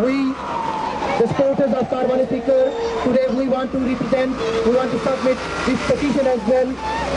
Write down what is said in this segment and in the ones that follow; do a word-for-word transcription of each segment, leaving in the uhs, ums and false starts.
we, the supporters of Parvani Speaker, today we want to represent, we want to submit this petition as well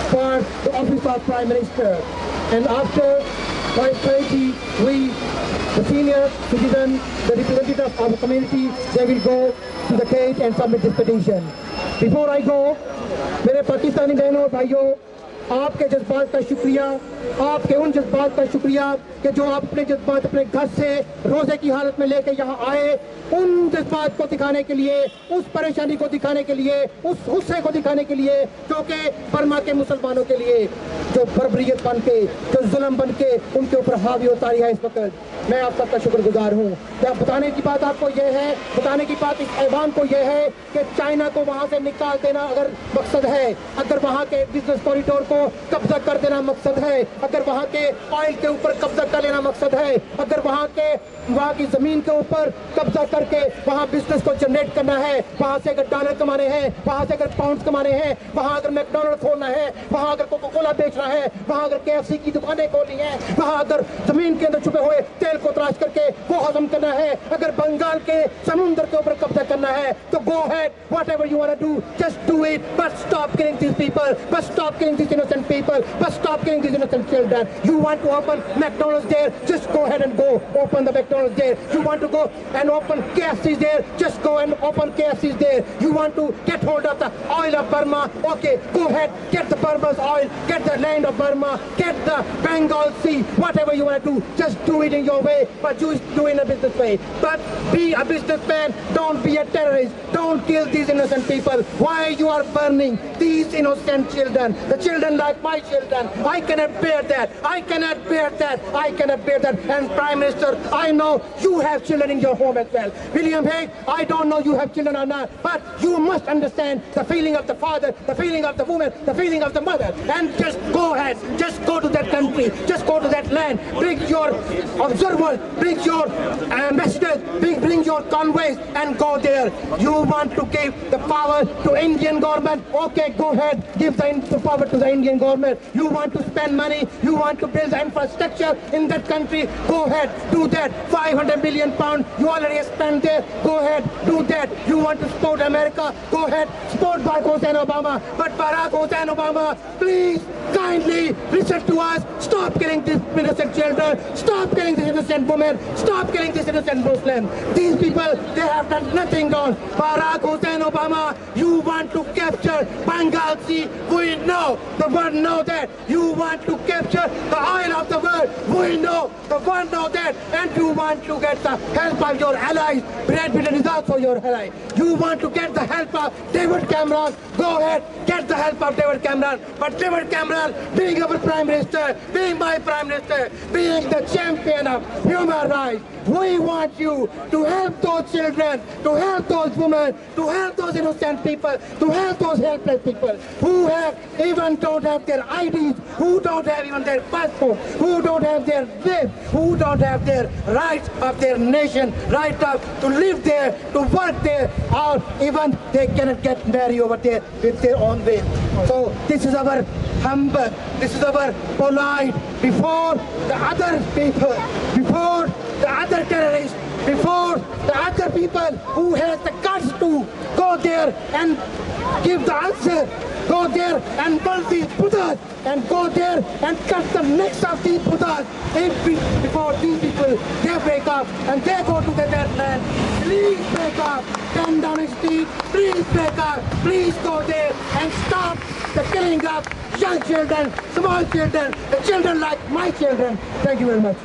for the office of Prime Minister. And after five thirty, we, the senior citizen, the representative of the community, they will go to the gate and submit this petition. Before I go, मेरे पाकिस्तानी बहनों और भाइयों, आपके जज्बात का शुक्रिया, आपके उन जज्बात का शुक्रिया कि जो आप अपने जज्बात अपने घर से रोजे की हालत में लेकर यहाँ आए, उन जज्बात को दिखाने के लिए, उस परेशानी को दिखाने के लिए, उस गुस्से को दिखाने के लिए जो कि बर्मा के मुसलमानों के लिए जो बर्बरियत बन के, जो जुल्म बन के उनके ऊपर हावी होता रही है इस वक्त, मैं आप सबका शुक्रगुजार हूँ। क्या बताने की बात आपको यह है, बताने की बात इस ऐवान को यह है कि चाइना को वहाँ से निकाल देना अगर मकसद है, अगर वहाँ के बिजनेस कॉरिडोर को कब्जा कर देना मकसद है, अगर वहाँ के ऑयल के ऊपर कब्जा कर लेना मकसद है, अगर वहाँ के वहाँ की जमीन के ऊपर कब्जा करके वहाँ बिजनेस को जनरेट करना है, वहाँ से अगर डॉलर कमाने हैं, वहाँ से अगर पाउंड कमाने हैं, वहाँ अगर मैकडॉनल्ड खोलना है, वहाँ अगर कोका कोला बेचना है, वहाँ अगर केएफसी की दुकानें खोलनी है, वहाँ अगर जमीन के अंदर छुपे हुए तेल को तराश करके वो हजम करना है, अगर बंगाल के समुद्र के ऊपर कब्जा करना है, तो go ahead, whatever you want to do, just do it, but stop killing these people, but stop killing these innocent people, but stop killing these innocent children. You want to open McDonald's there, just go ahead and go open the McDonald's there. You want to go and open K F C's there, just go and open K F C's there. You want to get hold of the oil of Burma, okay, go ahead, get the Burma's oil, get the land of Burma, get the Bengal Sea, whatever you want to do, just do it in your way, but you do it in a business way. But be a businessman, don't be a terrorist, don't kill these innocent people. Why you are burning these innocent children, the children like my children? I cannot bear that, I cannot bear that, I cannot bear that. And Prime Minister, I know you have children in your home as well. William Hague, I don't know you have children or not, but you must understand the feeling of the father, the feeling of the woman, the feeling of the mother. And just go ahead, just go to that country, just go to that land, bring your observers, bring your ambassadors, bring, bring your convoys and go there. You want to give the power to Indian government, okay, go ahead, give the, the power to the Indian government. You want to spend money, you want to build infrastructure in that country, go ahead, do that. five hundred billion pounds you already spent there, go ahead, do that. You want to support America, go ahead, support Barack Hussein Obama. But Barack Hussein Obama, please, kindly listen to us, stop killing these innocent children, stop killing these innocent women, stop killing these innocent Muslims. These people, they have done nothing wrong. Barack Hussein Obama, you want to capture Bengal Sea, we know, the world know that. You want to capture the oil of the world, we know, the world know that. And you want to get the help of your allies, Brad Pitt is also your ally. You want to get the help of David Cameron, go ahead, get the help of David Cameron. But David Cameron, being our Prime Minister, being my Prime Minister, being the champion of human rights, we want you to help those children, to help those women, to help those innocent people, to help those helpless people who have even don't have their I Ds, who don't have even their passport, who don't have their lives, who don't have their rights of their nation, right up to live there, to work there, or even they cannot get married over there with their own way. So this is our humble, this is our polite before the other people, before the other terrorists, before the other people who has the guts to go there and give the answer, go there and burn these Buddhas, and go there and cut the necks of these Buddhas. If we, before these people, they break up and they go to the dead land, please break up, bend down his teeth, please break up, please go there and stop the killing of young children, small children, the children like my children. Thank you very much.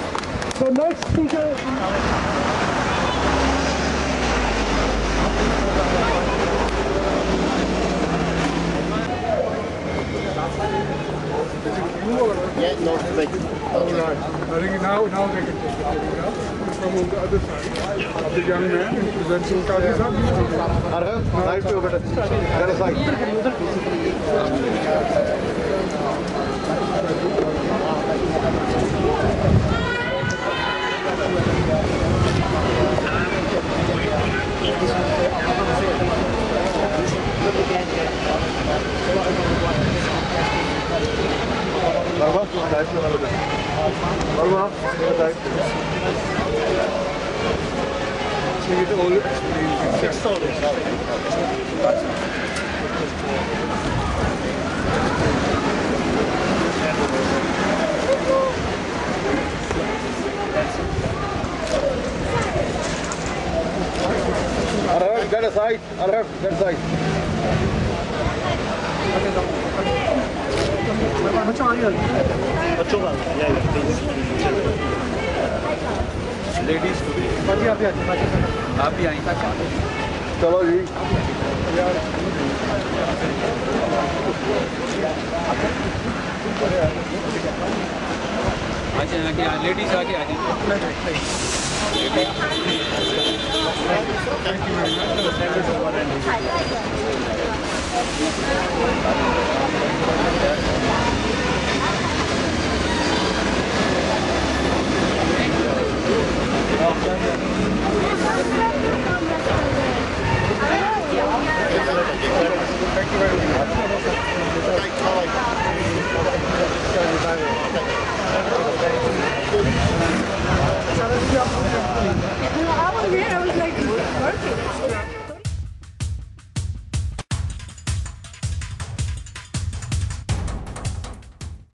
So next speaker. Yeah, no, thank you. All right. I think now, now they can take the photograph from on the other side of the young man and present some cards. Nice to better. That is like. Barba, nice to have you. Barba, nice to have you. think it all explains itself. Arhar, get aside. Arhar, get aside. बच्चों का ladies आप भी आई चलो जी आगे आगे ladies आगे आगे Thank you very much.